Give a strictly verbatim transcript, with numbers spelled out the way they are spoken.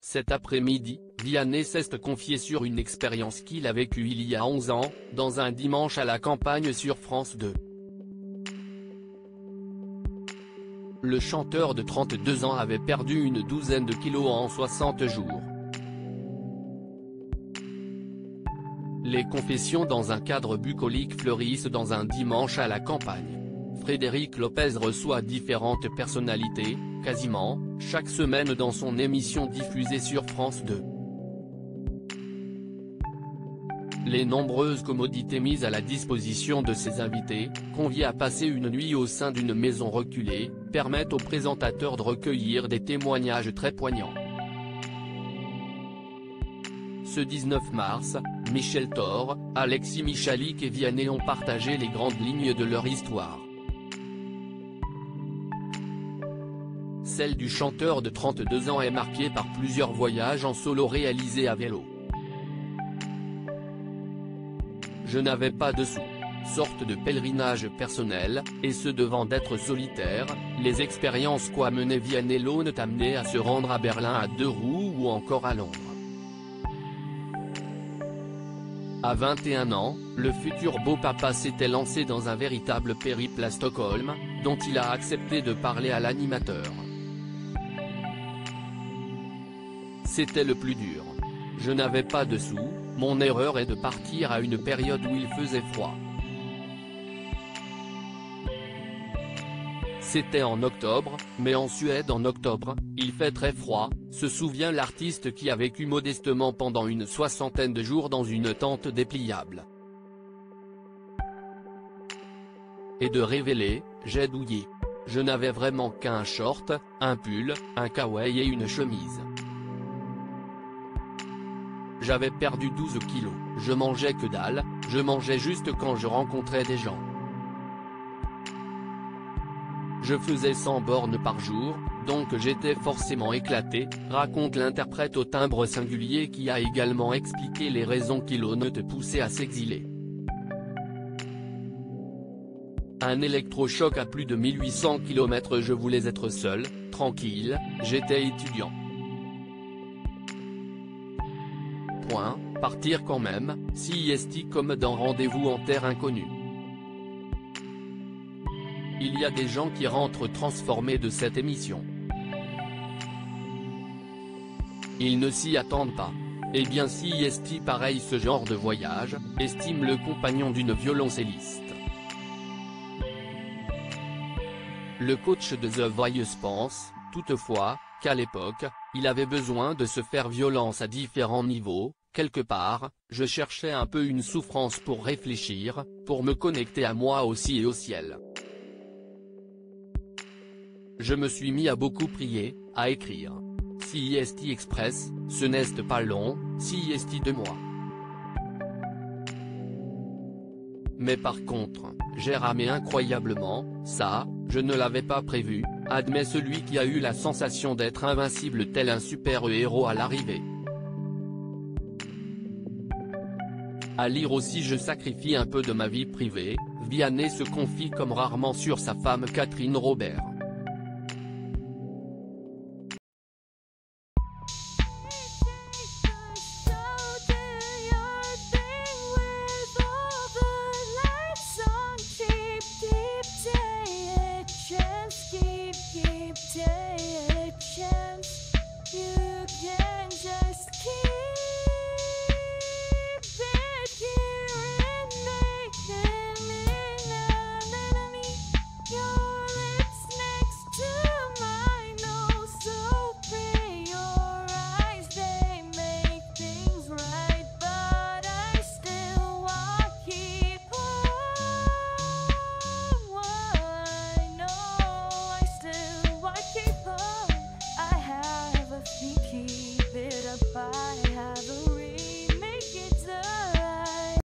Cet après-midi, Vianney s'est confié sur une expérience qu'il a vécue il y a onze ans, dans un dimanche à la campagne sur France deux. Le chanteur de trente-deux ans avait perdu une douzaine de kilos en soixante jours. Les confessions dans un cadre bucolique fleurissent dans un dimanche à la campagne. Frédéric Lopez reçoit différentes personnalités, quasiment, chaque semaine dans son émission diffusée sur France deux. Les nombreuses commodités mises à la disposition de ses invités, conviés à passer une nuit au sein d'une maison reculée, permettent aux présentateurs de recueillir des témoignages très poignants. Ce dix-neuf mars, Michel Thor, Alexis Michalik et Vianney ont partagé les grandes lignes de leur histoire. Celle du chanteur de trente-deux ans est marquée par plusieurs voyages en solo réalisés à vélo. Je n'avais pas de sous. Sorte de pèlerinage personnel, et ce devant d'être solitaire, les expériences qu'a mené Vianney l'ont amené à se rendre à Berlin à deux roues ou encore à Londres. À vingt et un ans, le futur beau papa s'était lancé dans un véritable périple à Stockholm, dont il a accepté de parler à l'animateur. C'était le plus dur. Je n'avais pas de sous, mon erreur est de partir à une période où il faisait froid. C'était en octobre, mais en Suède en octobre, il fait très froid, se souvient l'artiste qui a vécu modestement pendant une soixantaine de jours dans une tente dépliable. Et de révéler, j'ai douillé. Je n'avais vraiment qu'un short, un pull, un kawaii et une chemise. J'avais perdu douze kilos, je mangeais que dalle, je mangeais juste quand je rencontrais des gens. Je faisais cent bornes par jour, donc j'étais forcément éclaté, raconte l'interprète au timbre singulier qui a également expliqué les raisons qui l'ont poussé à s'exiler. Un électrochoc à plus de mille huit cents kilomètres. Je voulais être seul, tranquille, j'étais étudiant. Point, partir quand même, si est comme dans Rendez-vous en terre inconnue. Il y a des gens qui rentrent transformés de cette émission. Ils ne s'y attendent pas. Eh bien si est pareil, ce genre de voyage, estime le compagnon d'une violoncelliste. Le coach de The Voice pense, toutefois, qu'à l'époque, il avait besoin de se faire violence à différents niveaux. Quelque part, je cherchais un peu une souffrance pour réfléchir, pour me connecter à moi aussi et au ciel. Je me suis mis à beaucoup prier, à écrire. Si est express, ce n'est pas long, si est de moi. Mais par contre, j'ai ramé incroyablement, ça, je ne l'avais pas prévu, admet celui qui a eu la sensation d'être invincible tel un super-héros à l'arrivée. À lire aussi Je sacrifie un peu de ma vie privée, Vianney se confie comme rarement sur sa femme Catherine Robert.